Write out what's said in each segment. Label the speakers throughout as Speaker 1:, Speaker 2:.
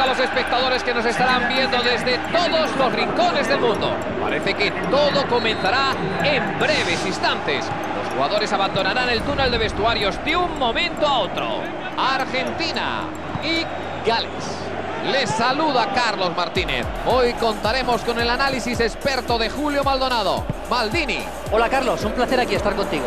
Speaker 1: a los espectadores que nos estarán viendo desde todos los rincones del mundo. Parece que todo comenzará en breves instantes. Los jugadores abandonarán el túnel de vestuarios de un momento a otro. Argentina y Gales. Les saluda Carlos Martínez. Hoy contaremos con el análisis experto de Julio Maldonado. Maldini.
Speaker 2: Hola Carlos, un placer aquí estar contigo.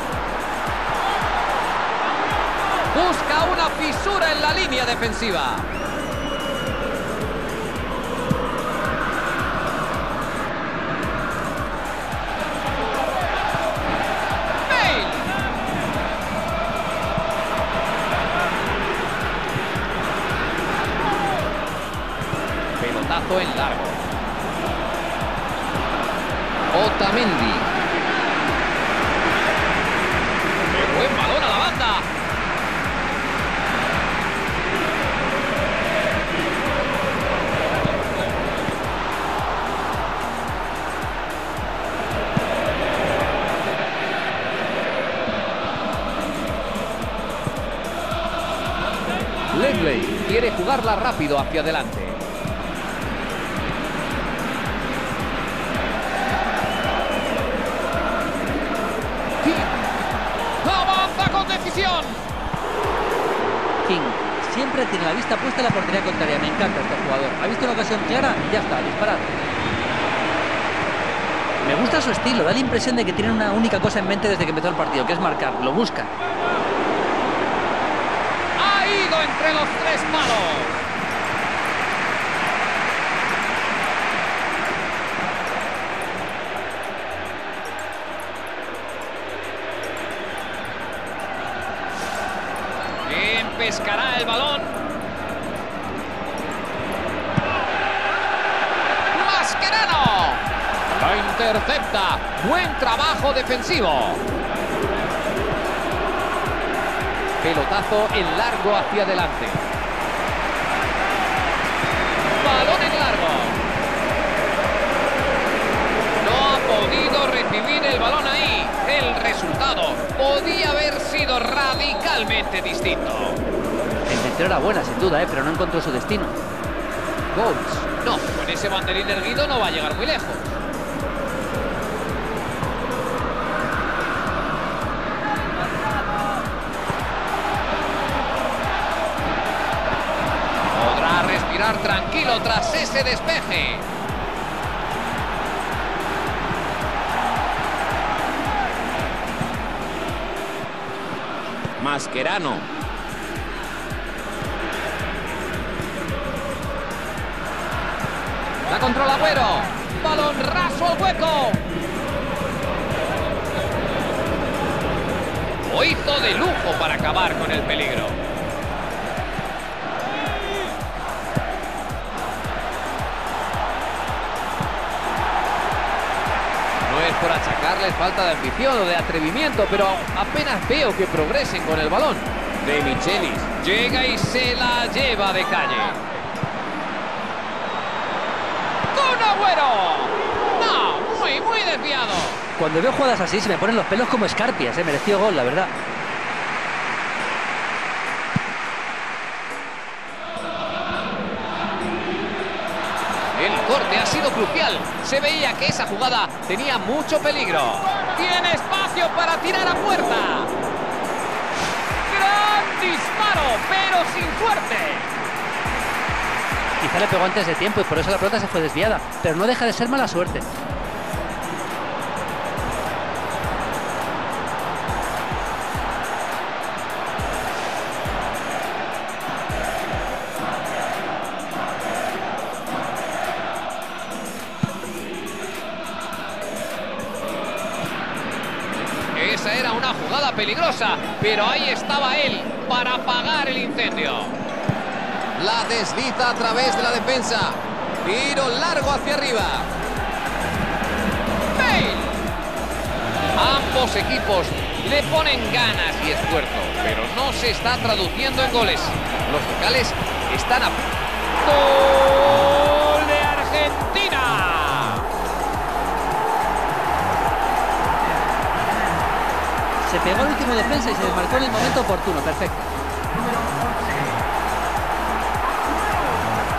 Speaker 1: Busca una fisura en la línea defensiva. Bale. Pelotazo en largo. Otamendi. ¡Qué buen balón a la banda! Lemley quiere jugarla rápido hacia adelante. ¡Avanza con decisión!
Speaker 2: King siempre tiene la vista puesta en la portería contraria. Me encanta este jugador. Ha visto una ocasión clara y ya está, a disparar. Me gusta su estilo. Da la impresión de que tiene una única cosa en mente desde que empezó el partido, que es marcar. Lo busca.
Speaker 1: Entre los tres palos. ¿Quién pescará el balón? ¡Mascherano! La intercepta. Buen trabajo defensivo. Pelotazo en largo hacia adelante. Balón en largo. No ha podido recibir el balón ahí. El resultado podía haber sido radicalmente distinto.
Speaker 2: La intención era buena, sin duda, pero no encontró su destino.
Speaker 1: Goals. No, con ese banderín erguido no va a llegar muy lejos. Tranquilo tras ese despeje. Mascherano. La controla Agüero. Balón raso al hueco. Lo hizo de lujo para acabar con el peligro. Por achacarles falta de ambición o de atrevimiento, pero apenas veo que progresen con el balón. De Michelis llega y se la lleva de calle. ¡Con Agüero! No, muy desviado.
Speaker 2: Cuando veo jugadas así se me ponen los pelos como escarpias. Mereció gol, la verdad.
Speaker 1: El corte ha sido crucial. Se veía que esa jugada tenía mucho peligro. Tiene espacio para tirar a puerta. Gran disparo, pero sin suerte.
Speaker 2: Quizá le pegó antes de tiempo y por eso la pelota se fue desviada. Pero no deja de ser mala suerte.
Speaker 1: Esa era una jugada peligrosa, pero ahí estaba él para apagar el incendio. La desliza a través de la defensa. Tiro largo hacia arriba. ¡Bale! Ambos equipos le ponen ganas y esfuerzo, pero no se está traduciendo en goles. Los locales están a... ¡Gol de Argentina!
Speaker 2: Se pegó el último defensa y se desmarcó en el momento oportuno. Perfecto.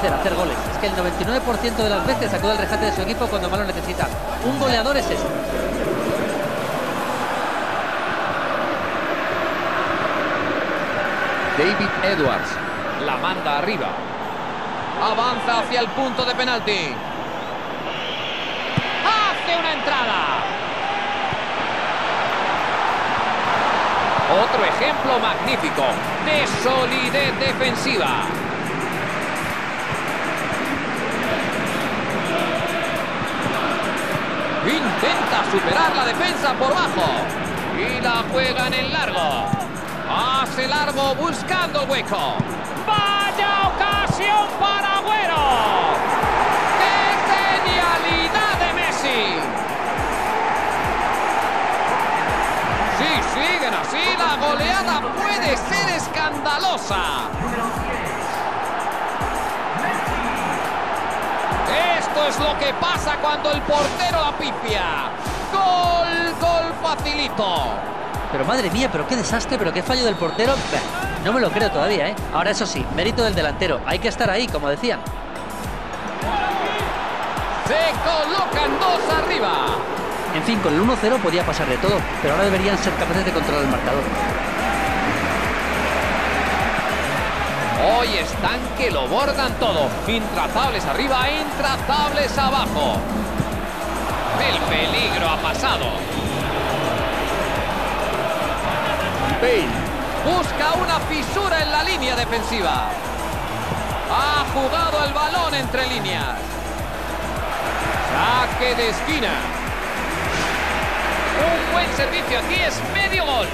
Speaker 2: hacer goles. Es que el 99% de las veces acude al rescate de su equipo cuando más lo necesita. Un goleador es este.
Speaker 1: David Edwards la manda arriba. Avanza hacia el punto de penalti. ¡Hace una entrada! Otro ejemplo magnífico de solidez defensiva. Intenta superar la defensa por bajo. Y la juegan en largo. Hace largo buscando el hueco. ¡Vaya ocasión para Agüero! ¡Qué genialidad de Messi! Si siguen así, la goleada puede ser escandalosa. Esto es lo que pasa cuando el portero la pifia. ¡Gol! ¡Gol facilito!
Speaker 2: Pero madre mía, pero qué desastre, pero qué fallo del portero. No me lo creo todavía, ¿eh? Ahora eso sí, mérito del delantero. Hay que estar ahí, como decían.
Speaker 1: Se colocan dos arriba.
Speaker 2: En fin, con el 1-0 podía pasar de todo, pero ahora deberían ser capaces de controlar el marcador.
Speaker 1: Hoy están que lo bordan todo. Intrazables arriba, intrazables abajo. El peligro ha pasado. Bale busca una fisura en la línea defensiva. Ha jugado el balón entre líneas. Saque de esquina. Un buen servicio aquí, es medio gol.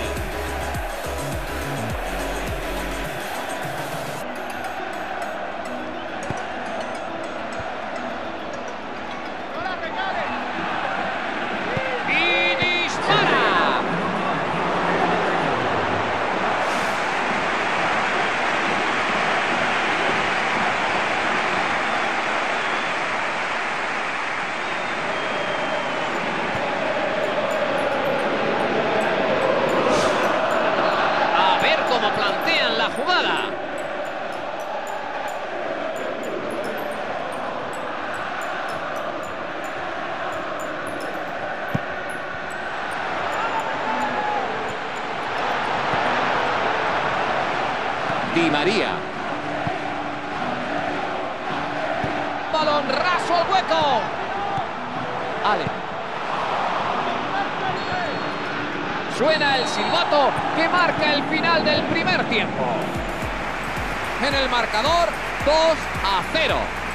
Speaker 1: Plantean la jugada. Di María. Balón raso al hueco. Ale. Suena el silbato que marca el final del primer tiempo. En el marcador, 2-0.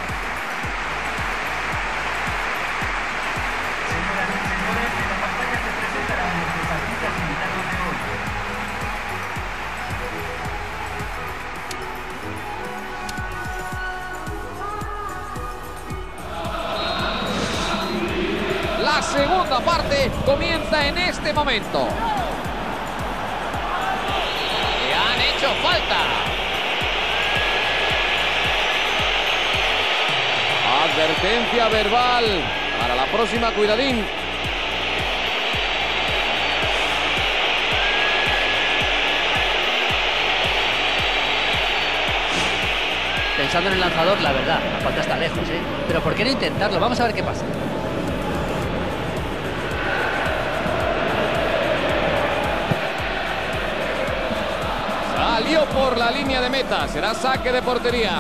Speaker 3: Señoras y señores, en la pantalla se presentan a nuestros artistas invitados de hoy.
Speaker 1: La segunda parte comienza en este momento. Le han hecho falta. Advertencia verbal. Para la próxima, cuidadín.
Speaker 2: Pensando en el lanzador, la verdad, la falta está lejos, ¿eh? Pero ¿por qué no intentarlo? Vamos a ver qué pasa.
Speaker 1: Salió por la línea de meta. Será saque de portería.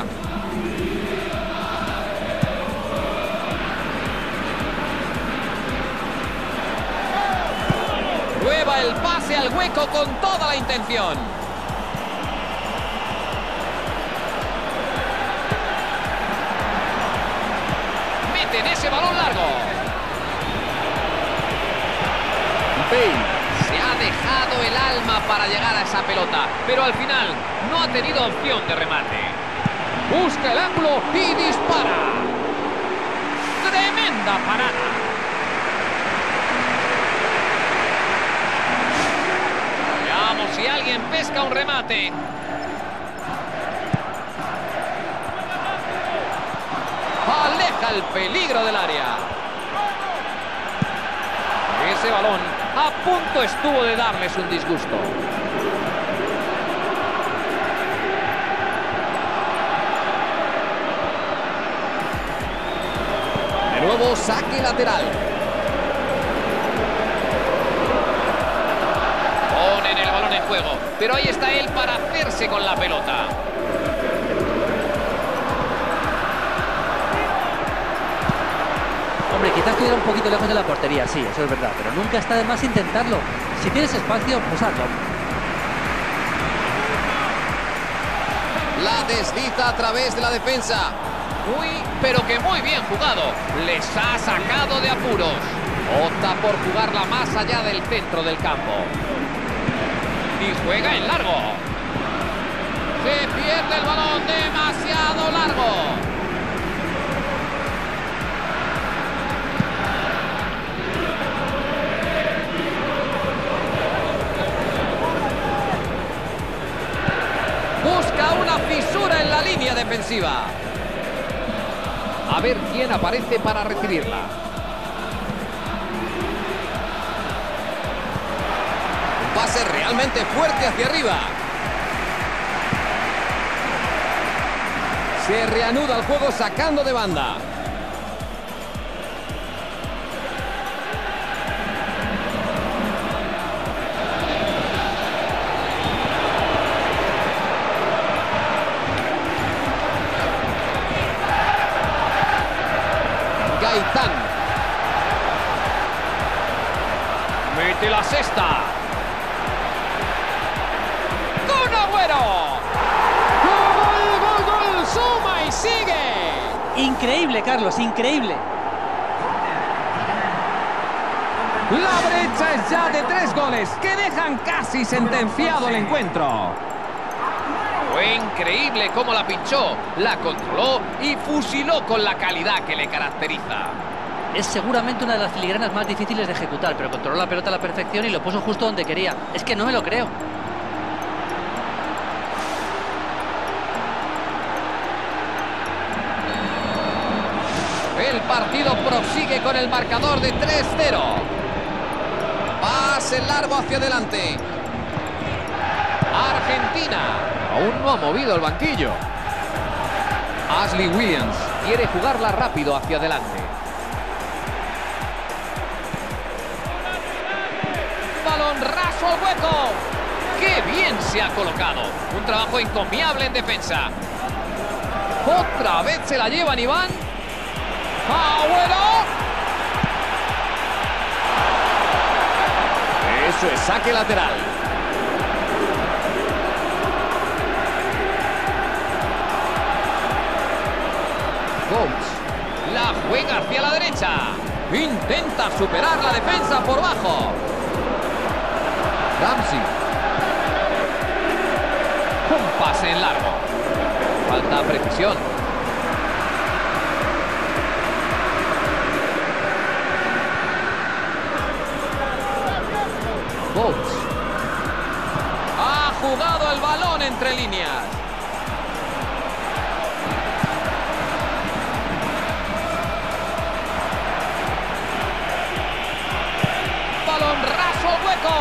Speaker 1: Prueba el pase al hueco con toda la intención. Meten ese balón largo. Bale. Se ha dejado el alma para llegar a esa pelota, pero al final no ha tenido opción de remate. Busca el ángulo y dispara. Tremenda parada. Veamos si alguien pesca un remate. Aleja el peligro del área. Ese balón a punto estuvo de darles un disgusto. nuevo saque lateral. Ponen el balón en juego, pero ahí está él para hacerse con la pelota.
Speaker 2: Hombre, quizás estuviera un poquito lejos de la portería, sí, eso es verdad, pero nunca está de más intentarlo. Si tienes espacio, pues hazlo.
Speaker 1: La desliza a través de la defensa. Muy, pero que muy bien jugado. Les ha sacado de apuros. Opta por jugarla más allá del centro del campo. Y juega en largo. Se pierde el balón demasiado largo. Busca una fisura en la línea defensiva. A ver quién aparece para recibirla. Un pase realmente fuerte hacia arriba. Se reanuda el juego sacando de banda. Gaitán. Mete la cesta. ¡Kun Agüero! ¡Gol, gol, gol! ¡Suma y sigue!
Speaker 2: Increíble, Carlos, increíble.
Speaker 1: La brecha es ya de 3 goles que dejan casi sentenciado el encuentro. Fue increíble cómo la pinchó, la controló y fusiló con la calidad que le caracteriza.
Speaker 2: Es seguramente una de las filigranas más difíciles de ejecutar, pero controló la pelota a la perfección y lo puso justo donde quería. Es que no me lo creo.
Speaker 1: El partido prosigue con el marcador de 3-0. Pase largo hacia adelante. Argentina aún no ha movido el banquillo. Ashley Williams quiere jugarla rápido hacia adelante. Balón raso al hueco. ¡Qué bien se ha colocado! Un trabajo encomiable en defensa. Otra vez se la llevan Iván. ¡Agüero! Eso es saque lateral. Gomes la juega hacia la derecha. Intenta superar la defensa por bajo. Ramsey. Un pase en largo. Falta precisión. Gomes ha jugado el balón entre líneas. Balón raso al hueco.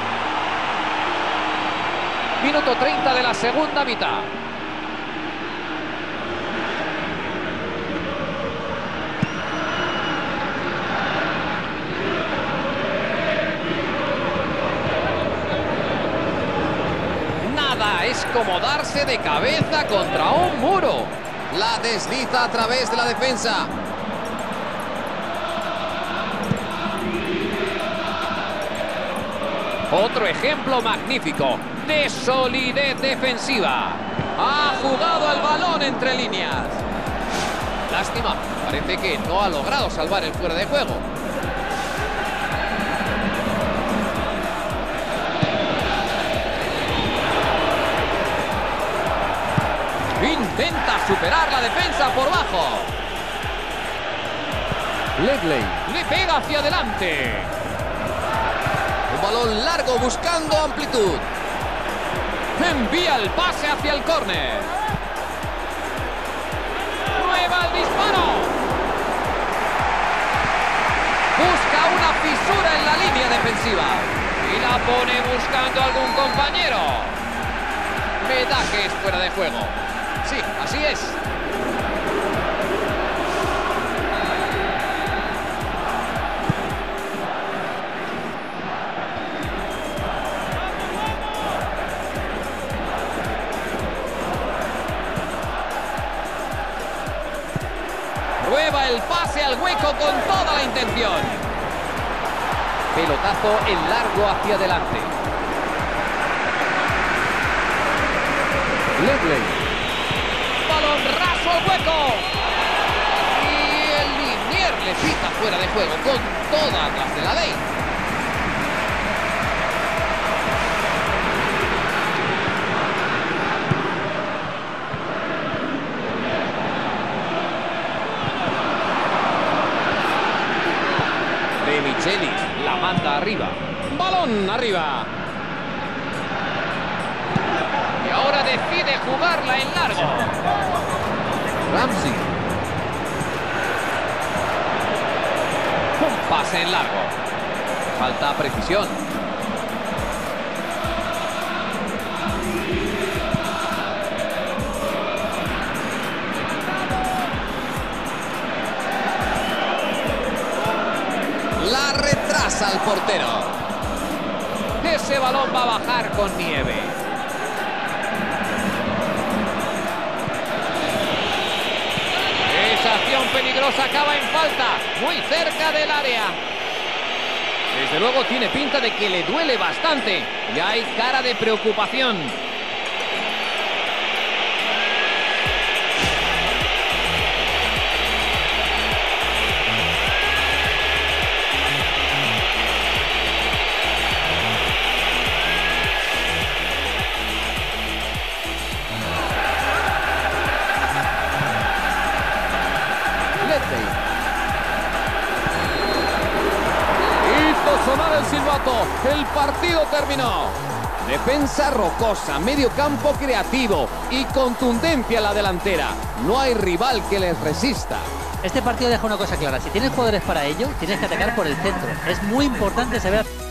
Speaker 1: Minuto 30 de la segunda mitad. Nada es como darse de cabeza contra un muro. La desliza a través de la defensa. Otro ejemplo magnífico de solidez defensiva. Ha jugado el balón entre líneas. Lástima, parece que no ha logrado salvar el fuera de juego. Intenta superar la defensa por bajo. Ledley le pega hacia adelante. Un balón largo buscando amplitud. Envía el pase hacia el córner. Prueba el disparo. Busca una fisura en la línea defensiva. Y la pone buscando a algún compañero. Me da que es fuera de juego. Sí, así es. al hueco con toda la intención. Pelotazo en largo hacia adelante. Ledley. Balón raso al hueco. Y el linier le pita fuera de juego con todas las de la ley. De Michelis la manda arriba. Balón arriba. Y ahora decide jugarla en largo. Ramsey. Un pase en largo. Falta precisión. La retrasa el portero. Ese balón va a bajar con nieve. Esa acción peligrosa acaba en falta, muy cerca del área. Desde luego tiene pinta de que le duele bastante y hay cara de preocupación. Hizo sonar el silbato. El partido terminó. Defensa rocosa, medio campo creativo y contundencia en la delantera. No hay rival que les resista.
Speaker 2: Este partido deja una cosa clara. Si tienes jugadores para ello, tienes que atacar por el centro. Es muy importante saber...